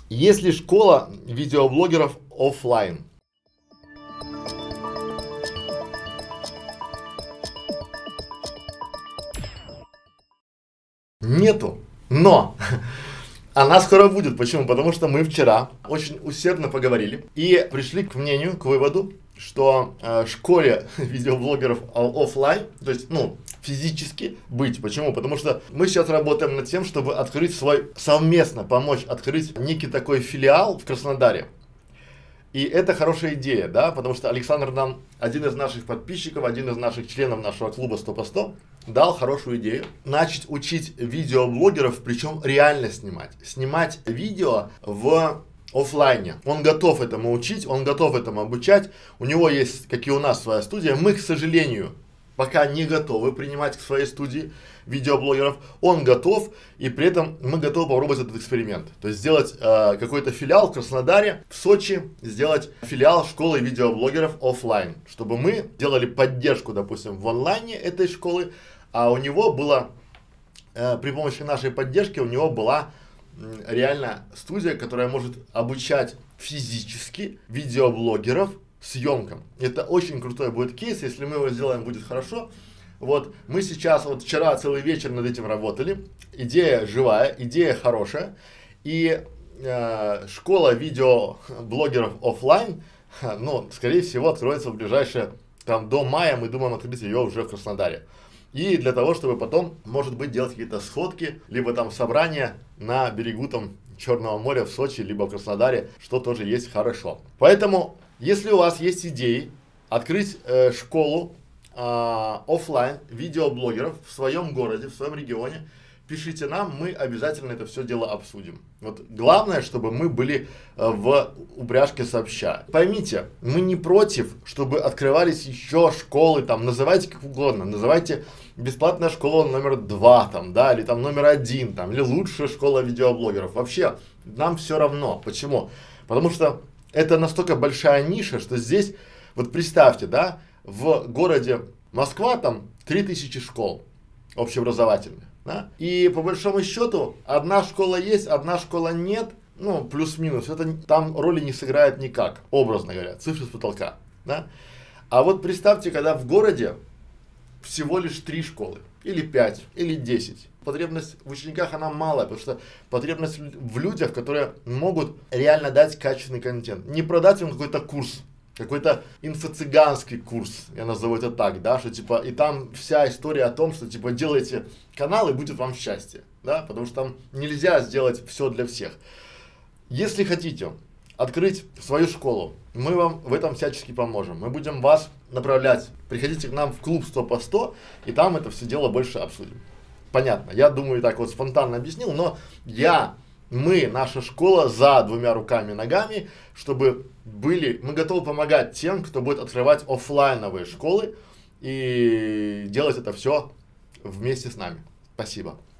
Есть ли школа видеоблогеров оффлайн? Нету, но она скоро будет. Почему? Потому что мы вчера очень усердно поговорили и пришли к мнению, к выводу, что школе видеоблогеров оффлайн, то есть, ну, физически быть. Почему? Потому что мы сейчас работаем над тем, чтобы открыть совместно помочь открыть некий такой филиал в Краснодаре. И это хорошая идея, да, потому что Александр нам, один из наших подписчиков, один из наших членов нашего клуба 100 по 100, дал хорошую идею начать учить видеоблогеров, причем реально снимать. Снимать видео в оффлайне. Он готов этому учить, он готов этому обучать. У него есть, как и у нас, своя студия. Мы, к сожалению, пока не готовы принимать к своей студии видеоблогеров. Он готов, и при этом мы готовы попробовать этот эксперимент. То есть сделать какой-то филиал в Краснодаре, в Сочи, сделать филиал школы видеоблогеров оффлайн, чтобы мы делали поддержку, допустим, в онлайне этой школы, а у него было, при помощи нашей поддержки, у него была реально студия, которая может обучать физически видеоблогеров съемкам. Это очень крутой будет кейс, если мы его сделаем, будет хорошо. Вот мы сейчас, вот вчера целый вечер над этим работали, идея живая, идея хорошая, и школа видеоблогеров оффлайн, ну, скорее всего, откроется в ближайшее, там, до мая, мы думаем открыть ее уже в Краснодаре. И для того, чтобы потом, может быть, делать какие-то сходки, либо там собрания на берегу там Черного моря в Сочи, либо в Краснодаре, что тоже есть хорошо. Поэтому, если у вас есть идеи открыть школу оффлайн видеоблогеров в своем городе, в своем регионе, пишите нам, мы обязательно это все дело обсудим. Вот главное, чтобы мы были в упряжке сообща. Поймите, мы не против, чтобы открывались еще школы, там, называйте как угодно, называйте бесплатная школа номер 2, там, да, или там номер 1, там, или лучшая школа видеоблогеров. Вообще, нам все равно. Почему? Потому что это настолько большая ниша, что здесь, вот представьте, да, в городе Москва там 3000 школ общеобразовательных. Да? И по большому счету, одна школа есть, одна школа нет, ну, плюс-минус, это там роли не сыграет никак, образно говоря, цифры с потолка. Да? А вот представьте, когда в городе всего лишь 3 школы, или 5, или 10. Потребность в учениках, она малая, потому что потребность в людях, которые могут реально дать качественный контент. Не продать им какой-то курс, какой-то инфо-цыганский курс, я назову это так, да, что типа, и там вся история о том, что типа делайте канал и будет вам счастье, да, потому что там нельзя сделать все для всех. Если хотите открыть свою школу, мы вам в этом всячески поможем, мы будем вас направлять, приходите к нам в клуб 100 по 100, и там это все дело больше обсудим. Понятно, я думаю, так вот спонтанно объяснил, но мы, наша школа, за 2 руками и ногами, чтобы мы готовы помогать тем, кто будет открывать оффлайновые школы и делать это все вместе с нами. Спасибо.